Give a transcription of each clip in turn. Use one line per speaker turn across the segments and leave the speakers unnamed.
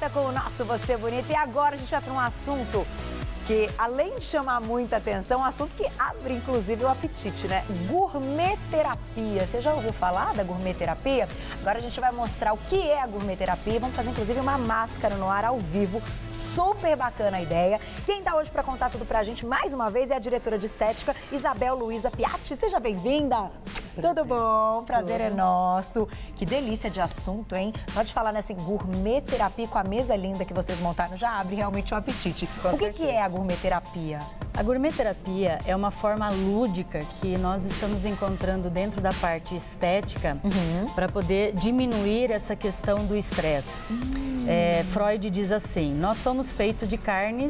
volta com o nosso Você Bonita. E agora a gente vai para um assunto que, além de chamar muita atenção, é um assunto que abre, inclusive, o apetite, né? Gourmet-terapia. Você já ouviu falar da gourmet-terapia? Agora a gente vai mostrar o que é a gourmet-terapia. Vamos fazer, inclusive, uma máscara no ar ao vivo. Super bacana a ideia. Quem está hoje para contar tudo pra gente, mais uma vez, é a diretora de estética, Isabel Luiza Piatti. Seja bem-vinda! Tudo bom? Prazer é nosso. Que delícia de assunto, hein? Só de falar nessa gourmet-terapia com a mesa linda que vocês montaram, já abre realmente o apetite. O que é a gourmet-terapia?
A gourmet-terapia é uma forma lúdica que nós estamos encontrando dentro da parte estética para poder diminuir essa questão do estresse. Freud diz assim, nós somos feitos de carne,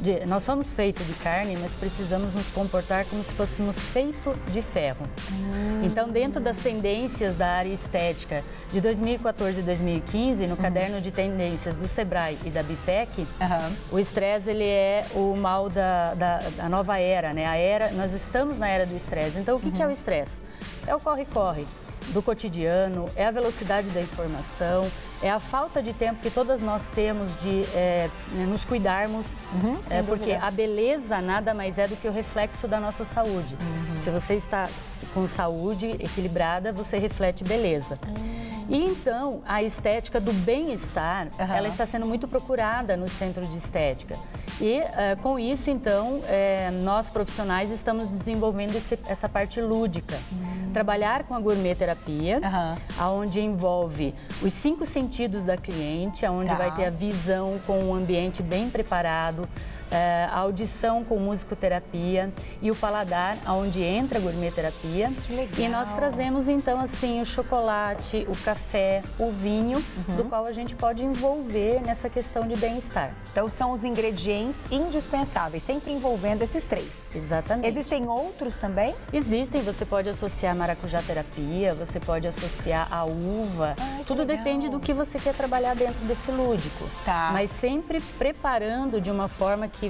mas precisamos nos comportar como se fôssemos feitos de ferro. Então, dentro das tendências da área estética de 2014 e 2015, no caderno de tendências do Sebrae e da BIPEC, o estresse ele é o mal da nova era, né? Nós estamos na era do estresse. Então, o que é o estresse? É o corre-corre do cotidiano, é a velocidade da informação, é a falta de tempo que todas nós temos de nos cuidarmos, porque a beleza nada mais é do que o reflexo da nossa saúde. Se você está com saúde equilibrada, você reflete beleza. E então, a estética do bem-estar, ela está sendo muito procurada no centro de estética. E com isso, então, nós profissionais estamos desenvolvendo essa parte lúdica. Trabalhar com a gourmet-terapia, onde envolve os 5 sentidos da cliente, onde vai ter a visão com um ambiente bem preparado, a audição com musicoterapia e o paladar, onde entra a gourmet-terapia. E nós trazemos, então, assim, o chocolate, o café, o vinho, do qual a gente pode envolver nessa questão de bem-estar.
Então, são os ingredientes indispensáveis, sempre envolvendo esses 3.
Exatamente.
Existem outros também?
Existem, você pode associar maracujá-terapia, você pode associar a uva. Tudo depende do que você quer trabalhar dentro desse lúdico. Mas sempre preparando de uma forma que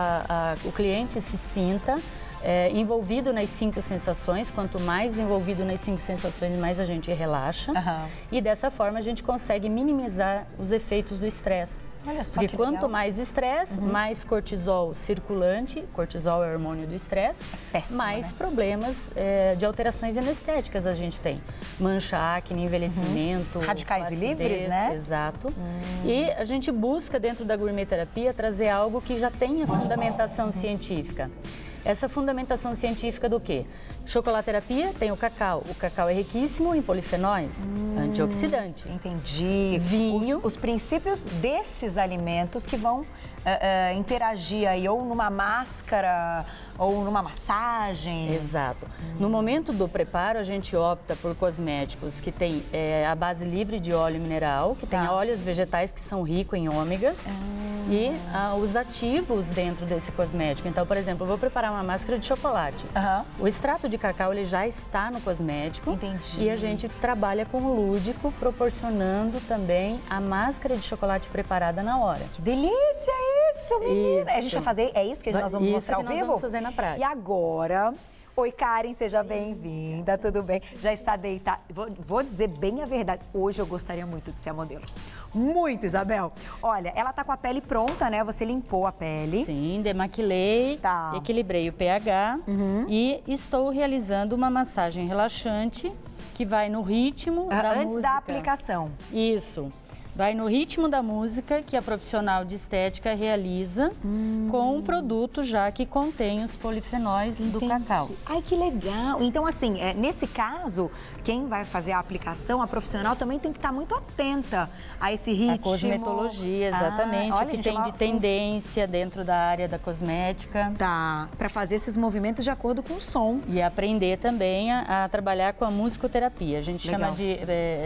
o cliente se sinta envolvido nas 5 sensações. Quanto mais envolvido nas 5 sensações, mais a gente relaxa. E dessa forma a gente consegue minimizar os efeitos do estresse.
Olha só,
porque quanto mais estresse, mais cortisol circulante, cortisol é o hormônio do estresse, mais problemas de alterações anestéticas a gente tem. Mancha, acne, envelhecimento,
radicais livres, né?
Exato. E a gente busca dentro da gourmet-terapia trazer algo que já tenha fundamentação científica. Essa fundamentação científica do quê? Chocolaterapia tem o cacau. O cacau é riquíssimo em polifenóis, antioxidante.
Entendi.
Vinho.
Os princípios desses alimentos que vão interagir aí ou numa máscara ou numa massagem.
Exato. No momento do preparo, a gente opta por cosméticos que tem a base livre de óleo mineral, que tem óleos vegetais que são ricos em ômegas e os ativos dentro desse cosmético. Então, por exemplo, eu vou preparar uma máscara de chocolate. O extrato de cacau ele já está no cosmético.
Entendi.
E a gente trabalha com o lúdico, proporcionando também a máscara de chocolate preparada na hora.
Que delícia isso, menina!
Isso.
A gente vai fazer, é isso que nós vamos mostrar ao vivo?
Nós vamos fazer na prática.
E agora... Oi, Karen, seja bem-vinda, tudo bem? Já está deitada. Vou dizer bem a verdade, hoje eu gostaria muito de ser a modelo. Muito, Isabel. Olha, ela tá com a pele pronta, né? Você limpou a pele.
Sim, demaquilei, equilibrei o pH e estou realizando uma massagem relaxante que vai no ritmo da música.
Antes da aplicação.
Isso. Vai no ritmo da música que a profissional de estética realiza com um produto já que contém os polifenóis do cacau.
Ai, que legal! Então, assim, nesse caso, quem vai fazer a aplicação, a profissional também tem que estar muito atenta a esse ritmo.
A cosmetologia, exatamente, o que tem de tendência dentro da área da cosmética.
Para fazer esses movimentos de acordo com o som.
E aprender também a trabalhar com a musicoterapia. A gente chama de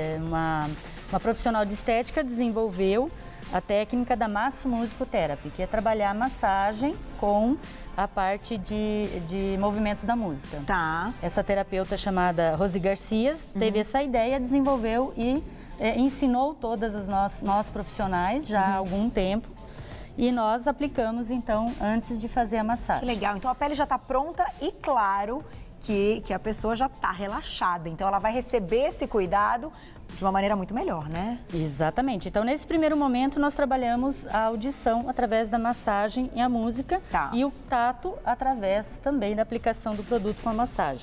uma profissional de estética desenvolveu a técnica da massomusicoterapia, que é trabalhar a massagem com a parte de movimentos da música. Essa terapeuta chamada Rose Garcias teve essa ideia, desenvolveu e ensinou todas as nós profissionais já há algum tempo. E nós aplicamos, então, antes de fazer a massagem.
Que legal. Então, a pele já está pronta e, claro, que a pessoa já está relaxada. Então, ela vai receber esse cuidado de uma maneira muito melhor, né?
Exatamente. Então, nesse primeiro momento, nós trabalhamos a audição através da massagem e a música e o tato através também da aplicação do produto com a massagem.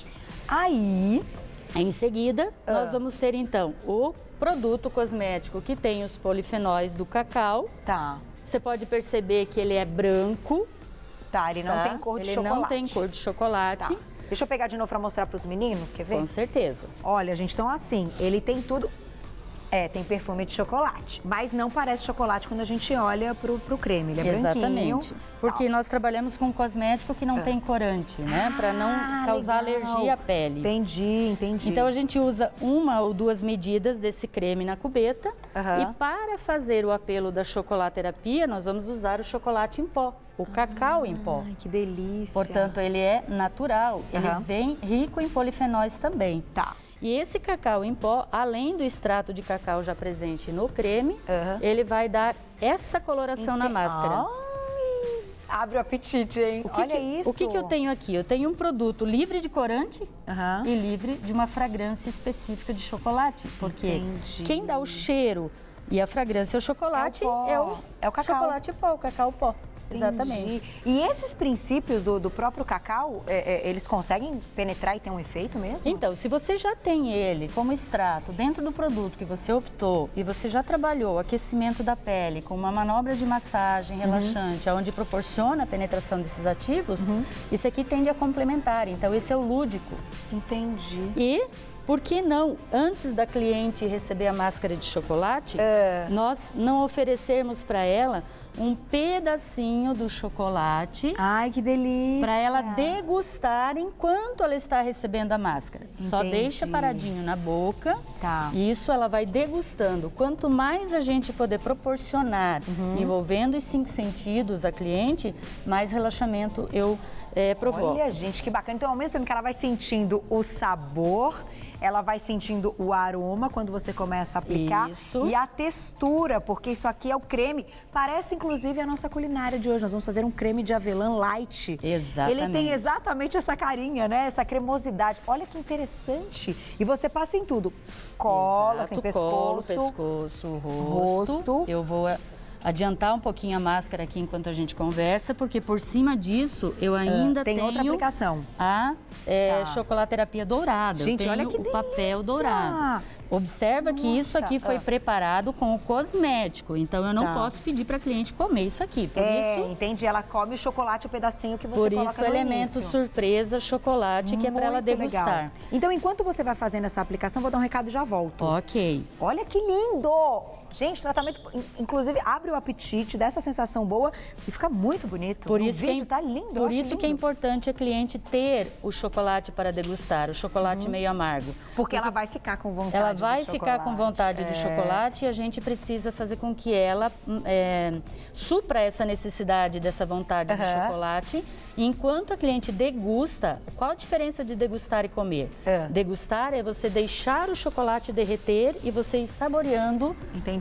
Aí,
em seguida, nós vamos ter, então, o produto cosmético que tem os polifenóis do cacau.
Tá.
Você pode perceber que ele é branco.
Tá, ele não tem cor de chocolate.
Ele não tem cor de chocolate.
Tá. Deixa eu pegar de novo para mostrar para os meninos, quer ver?
Com certeza.
Olha, gente, então assim, ele tem tudo... tem perfume de chocolate, mas não parece chocolate quando a gente olha pro creme, ele é branquinho.
Exatamente, porque nós trabalhamos com cosmético que não tem corante, né? Para não causar alergia à pele.
Entendi.
Então a gente usa 1 ou 2 medidas desse creme na cubeta e para fazer o apelo da chocolaterapia, nós vamos usar o chocolate em pó. O cacau em pó.
Ai, que delícia.
Portanto, ele é natural, ele vem rico em polifenóis também.
Tá.
E esse cacau em pó, além do extrato de cacau já presente no creme, ele vai dar essa coloração na máscara.
Ai, abre o apetite, hein? Olha isso.
O que eu tenho aqui? Eu tenho um produto livre de corante e livre de uma fragrância específica de chocolate. Porque quem dá o cheiro e a fragrância ao chocolate é o
cacau.
Chocolate pó, o cacau pó. Exatamente.
E esses princípios do próprio cacau, eles conseguem penetrar e ter um efeito mesmo?
Então, se você já tem ele como extrato dentro do produto que você optou e você já trabalhou o aquecimento da pele com uma manobra de massagem relaxante, onde proporciona a penetração desses ativos, isso aqui tende a complementar. Então, esse é o lúdico.
Entendi.
E... por que não, antes da cliente receber a máscara de chocolate, nós não oferecermos para ela um pedacinho do chocolate.
Ai, que delícia!
Para ela degustar enquanto ela está recebendo a máscara.
Entendi.
Só deixa paradinho na boca.
Tá.
E isso ela vai degustando. Quanto mais a gente poder proporcionar, envolvendo os 5 sentidos a cliente, mais relaxamento eu provoco.
Olha, gente, que bacana. Então, ao mesmo tempo que ela vai sentindo o sabor, ela vai sentindo o aroma quando você começa a aplicar.
Isso.
E a textura, porque isso aqui é o creme. Parece, inclusive, a nossa culinária de hoje. Nós vamos fazer um creme de avelã light.
Exatamente.
Ele tem exatamente essa carinha, né? Essa cremosidade. Olha que interessante. E você passa em tudo. Cola, assim, pescoço.
Colo, pescoço, rosto. Eu vou adiantar um pouquinho a máscara aqui enquanto a gente conversa, porque por cima disso eu ainda
tenho outra aplicação.
A chocolaterapia dourada.
Gente,
eu tenho
olha que delícia.
o papel dourado. Observa que isso aqui foi preparado com o cosmético, então eu não posso pedir para a cliente comer isso aqui. Por isso,
entendi. Ela come o chocolate, o pedacinho que você
por
coloca
isso,
no
elemento
início.
surpresa, chocolate, que é para ela degustar.
Legal. Então, enquanto você vai fazendo essa aplicação, vou dar um recado e já volto.
Ok.
Olha que lindo! Gente, tratamento, inclusive, abre o apetite, dá essa sensação boa e fica muito bonito.
Por isso
vídeo tá lindo.
Por isso que é importante a cliente ter o chocolate para degustar, o chocolate meio amargo.
Porque ela vai ficar com vontade
Ela vai ficar com vontade do chocolate e a gente precisa fazer com que ela supra essa necessidade dessa vontade do chocolate. Enquanto a cliente degusta, qual a diferença de degustar e comer? Degustar é você deixar o chocolate derreter e você ir saboreando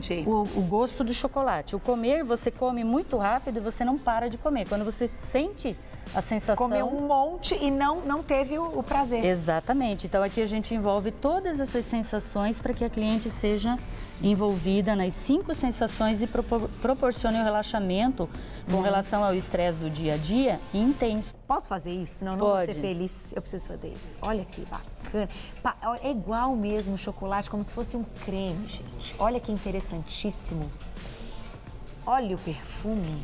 o gosto do chocolate. O comer, você come muito rápido e você não para de comer. Quando você sente a sensação...
Comeu um monte e não teve o prazer.
Exatamente. Então, aqui a gente envolve todas essas sensações para que a cliente seja envolvida nas 5 sensações e proporcione o relaxamento com relação ao estresse do dia a dia intenso.
Posso fazer isso? Senão eu não vou ser feliz. Eu preciso fazer isso. Olha que bacana. É igual mesmo o chocolate, como se fosse um creme, gente. Olha que interessantíssimo. Olha o perfume.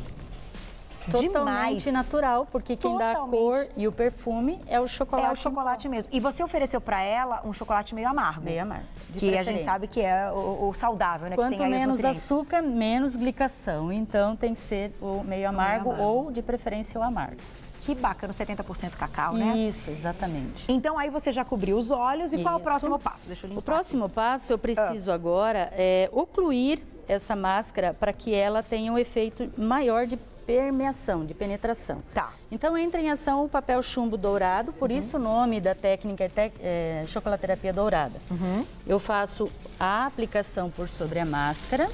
Totalmente natural, porque quem dá a cor e o perfume é o chocolate.
É o chocolate mesmo. E você ofereceu para ela um chocolate meio amargo.
Meio amargo.
Que a gente sabe que é o saudável, né?
Quanto
que tem aí
menos açúcar, menos glicação. Então tem que ser o meio amargo ou, de preferência, o amargo.
Que bacana, 70% cacau, né?
Isso, exatamente.
Então aí você já cobriu os olhos e qual é o próximo passo? Deixa eu limpar.
O próximo passo, eu preciso agora ocluir essa máscara para que ela tenha um efeito maior de permeação, de penetração.
Tá.
Então entra em ação o papel chumbo dourado, por isso o nome da técnica é chocolaterapia dourada. Eu faço a aplicação por sobre a máscara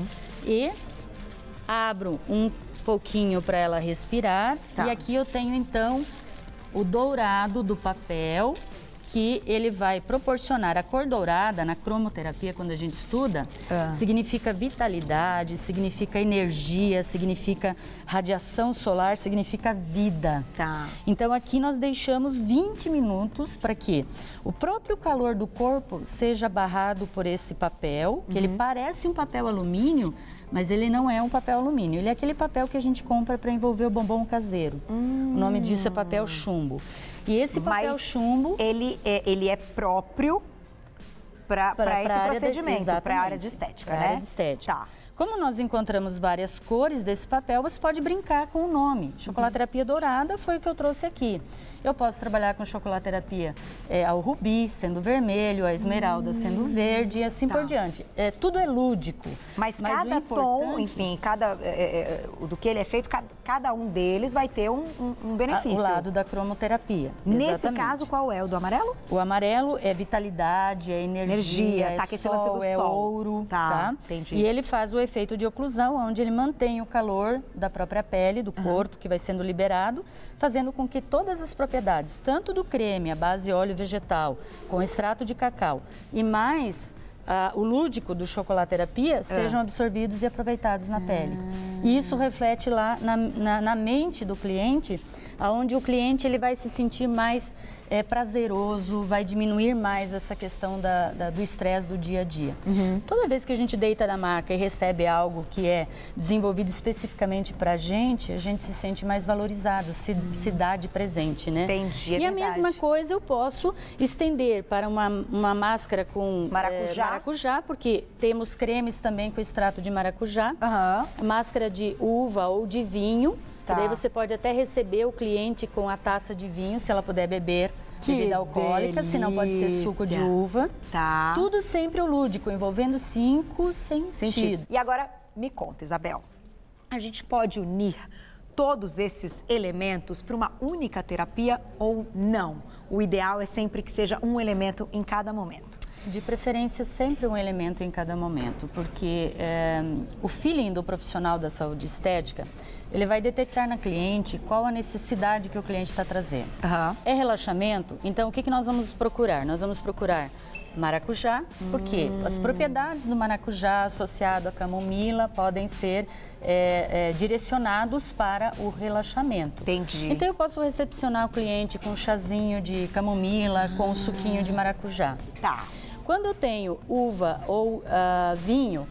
e abro um pouquinho para ela respirar. E aqui eu tenho então o dourado do papel, que ele vai proporcionar. A cor dourada, na cromoterapia, quando a gente estuda, significa vitalidade, significa energia, significa radiação solar, significa vida.
Tá.
Então, aqui nós deixamos 20 minutos para que o próprio calor do corpo seja barrado por esse papel, que ele parece um papel alumínio, mas ele não é um papel alumínio. Ele é aquele papel que a gente compra para envolver o bombom caseiro. O nome disso é papel chumbo. E esse papel chumbo...
Ele é próprio para esse procedimento, para a área de estética, né?
Para a área de estética.
Tá.
Como nós encontramos várias cores desse papel, você pode brincar com o nome. Chocolaterapia dourada foi o que eu trouxe aqui. Eu posso trabalhar com chocolaterapia ao rubi, sendo vermelho, a esmeralda sendo verde e assim por diante. Tudo é lúdico.
Mas cada tom, enfim, do que ele é feito, cada um deles vai ter um benefício.
O lado da cromoterapia.
Nesse
exatamente.
caso, qual é? O do amarelo?
O amarelo é vitalidade, é energia, é
tá, que esse
sol, é ouro.
Tá, entendi.
E ele faz o efeito de oclusão, onde ele mantém o calor da própria pele, do corpo, que vai sendo liberado, fazendo com que todas as propriedades, tanto do creme, a base óleo vegetal, com extrato de cacau, e mais o lúdico do chocolaterapia, sejam absorvidos e aproveitados na pele. E isso reflete lá na mente do cliente, onde o cliente ele vai se sentir mais prazeroso, vai diminuir mais essa questão do estresse do dia a dia. Toda vez que a gente deita na maca e recebe algo que é desenvolvido especificamente para a gente se sente mais valorizado, se dá de presente, né?
Entendi,
E a mesma coisa eu posso estender para uma máscara com maracujá, porque temos cremes também com extrato de maracujá, máscara de uva ou de vinho. Tá. Daí você pode até receber o cliente com a taça de vinho, se ela puder beber bebida alcoólica, se não pode ser suco de uva.
Tá.
Tudo sempre o lúdico, envolvendo 5 sentidos.
E agora, me conta, Isabel, a gente pode unir todos esses elementos para uma única terapia ou não? O ideal é sempre que seja um elemento em cada momento.
De preferência, sempre um elemento em cada momento, porque o feeling do profissional da saúde estética, ele vai detectar na cliente qual a necessidade que o cliente está trazendo. É relaxamento? Então, o que nós vamos procurar? Nós vamos procurar maracujá, porque as propriedades do maracujá associado à camomila podem ser direcionados para o relaxamento.
Entendi.
Então, eu posso recepcionar o cliente com um chazinho de camomila, com um suquinho de maracujá.
Tá.
Quando eu tenho uva ou vinho,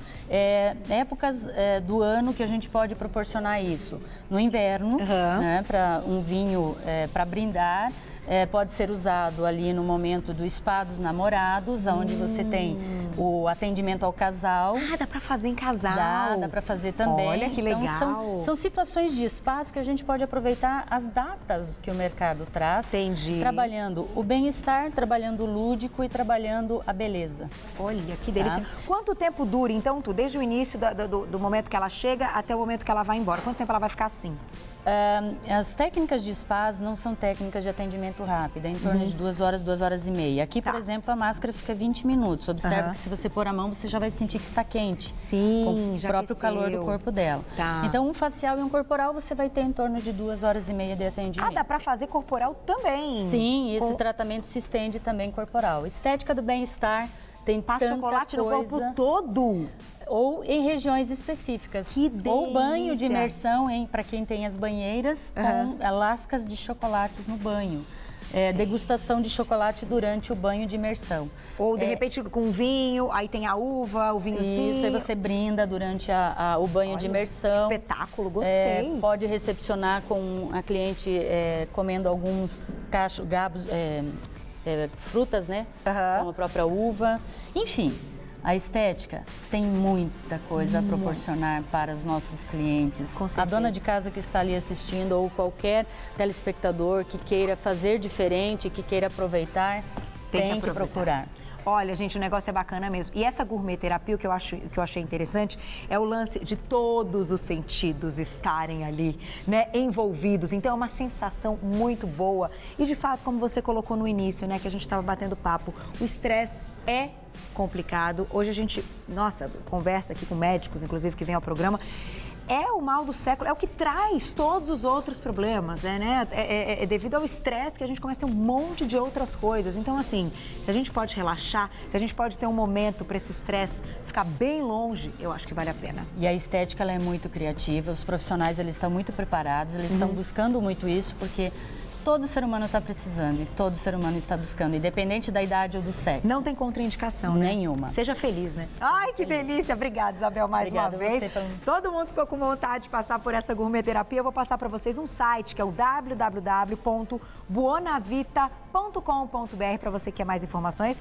épocas do ano que a gente pode proporcionar isso. No inverno, né, para um vinho para brindar, pode ser usado ali no momento do spa dos namorados, onde você tem o atendimento ao casal.
Ah, dá para fazer em casal.
Dá para fazer também.
Olha que legal.
Então, são situações de spas que a gente pode aproveitar as datas que o mercado traz.
Entendi.
Trabalhando o bem-estar, trabalhando o lúdico e trabalhando a beleza.
Olha, que delícia. Quanto tempo dura, então, desde o início do momento que ela chega até o momento que ela vai embora? Quanto tempo ela vai ficar assim?
As técnicas de spas não são técnicas de atendimento rápido, é em torno de 2 horas, 2 horas e meia. Aqui, por exemplo, a máscara fica 20 minutos. Observe que se você pôr a mão, você já vai sentir que está quente.
Sim,
com o próprio calor do corpo dela.
Tá.
Então, um facial e um corporal, você vai ter em torno de 2 horas e meia de atendimento.
Ah, dá para fazer corporal também?
Sim, esse tratamento se estende também corporal. Estética do bem-estar tem
Passa
tanta
chocolate
coisa...
no corpo todo?
Ou em regiões específicas.
Que delícia.
Ou banho de imersão, para quem tem as banheiras, com lascas de chocolates no banho. Degustação de chocolate durante o banho de imersão.
Ou, de repente, com vinho, aí tem a uva, o vinhozinho.
Isso, aí você brinda durante o banho de imersão.
Espetáculo, gostei.
Pode recepcionar com a cliente comendo alguns gabos, frutas, né? Como a própria uva. Enfim. A estética tem muita coisa a proporcionar para os nossos clientes. A dona de casa que está ali assistindo ou qualquer telespectador que queira fazer diferente, que queira aproveitar, tem que procurar.
Olha, gente, o negócio é bacana mesmo. E essa gourmet terapia, o que eu achei interessante é o lance de todos os sentidos estarem ali, né, envolvidos. Então, é uma sensação muito boa. E, de fato, como você colocou no início, né, que a gente estava batendo papo, o estresse é complicado. Hoje a gente, conversa aqui com médicos, inclusive, que vêm ao programa. é o mal do século, é o que traz todos os outros problemas, né? É devido ao estresse que a gente começa a ter um monte de outras coisas. Então, assim, se a gente pode relaxar, se a gente pode ter um momento para esse estresse ficar bem longe, eu acho que vale a pena.
E a estética, ela é muito criativa, os profissionais, eles estão muito preparados, eles estão buscando muito isso, porque todo ser humano está precisando e todo ser humano está buscando, independente da idade ou do sexo.
Não tem contraindicação, né?
Nenhuma.
Seja feliz, né? Ai, que delícia! Obrigada, Isabel, mais uma vez. Todo mundo ficou com vontade de passar por essa gourmeterapia. Eu vou passar para vocês um site, que é o www.buonavita.com.br, para você que quer mais informações,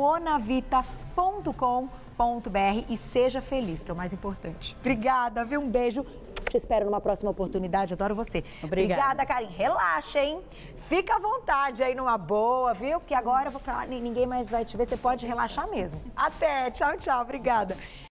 buonavita.com.br, e seja feliz, que é o mais importante. Obrigada, viu? Um beijo. Te espero numa próxima oportunidade. Adoro você.
Obrigada,
Karen. Relaxa, hein? Fica à vontade aí numa boa, viu? Porque agora eu vou pra lá, ninguém mais vai te ver. Você pode relaxar mesmo. Até. Tchau, tchau. Obrigada.